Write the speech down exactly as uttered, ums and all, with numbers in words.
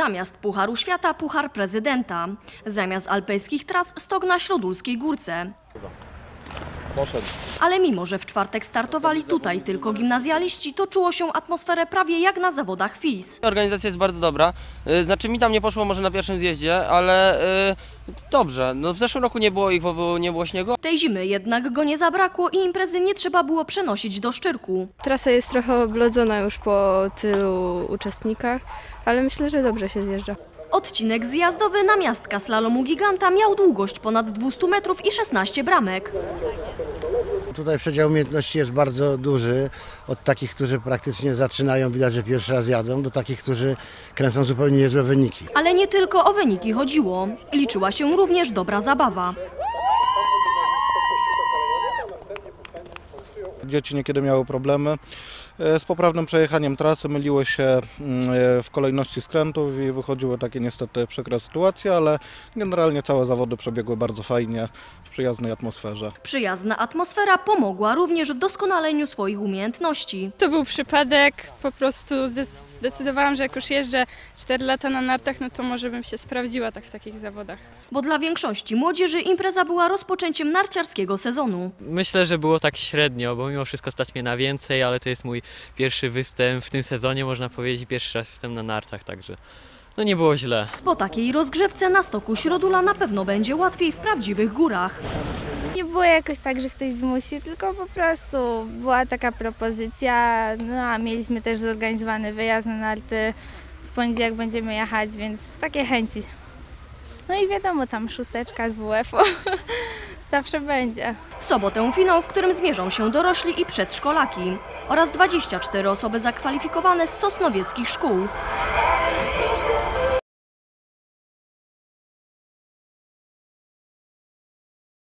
Zamiast Pucharu Świata, Puchar Prezydenta. Zamiast alpejskich tras, stok na Śródulskiej Górce. Poszedł. Ale mimo, że w czwartek startowali tutaj tylko gimnazjaliści, to czuło się atmosferę prawie jak na zawodach F I S. Organizacja jest bardzo dobra. Znaczy mi tam nie poszło może na pierwszym zjeździe, ale yy, dobrze. No w zeszłym roku nie było ich, bo było, nie było śniegu. Tej zimy jednak go nie zabrakło i imprezy nie trzeba było przenosić do Szczyrku. Trasa jest trochę oblodzona już po tylu uczestnikach, ale myślę, że dobrze się zjeżdża. Odcinek zjazdowy namiastka slalomu giganta miał długość ponad dwieście metrów i szesnaście bramek. Tutaj przedział umiejętności jest bardzo duży, od takich, którzy praktycznie zaczynają, widać, że pierwszy raz jadą, do takich, którzy kręcą zupełnie niezłe wyniki. Ale nie tylko o wyniki chodziło. Liczyła się również dobra zabawa. Dzieci niekiedy miały problemy z poprawnym przejechaniem trasy, myliły się w kolejności skrętów i wychodziły takie niestety przykre sytuacje, ale generalnie całe zawody przebiegły bardzo fajnie, w przyjaznej atmosferze. Przyjazna atmosfera pomogła również w doskonaleniu swoich umiejętności. To był przypadek, po prostu zdecydowałam, że jak już jeżdżę cztery lata na nartach, no to może bym się sprawdziła tak w takich zawodach. Bo dla większości młodzieży impreza była rozpoczęciem narciarskiego sezonu. Myślę, że było tak średnio, bo mimo wszystko stać mnie na więcej, ale to jest mój pierwszy występ w tym sezonie, można powiedzieć, pierwszy raz jestem na nartach, także no nie było źle. Po takiej rozgrzewce na stoku Śródula na pewno będzie łatwiej w prawdziwych górach. Nie było jakoś tak, że ktoś zmusił, tylko po prostu była taka propozycja, no a mieliśmy też zorganizowany wyjazd na narty, w poniedziałek będziemy jechać, więc takie chęci. No i wiadomo, tam szósteczka z W F u zawsze będzie. W sobotę finał, w którym zmierzą się dorośli i przedszkolaki oraz dwadzieścia cztery osoby zakwalifikowane z sosnowieckich szkół.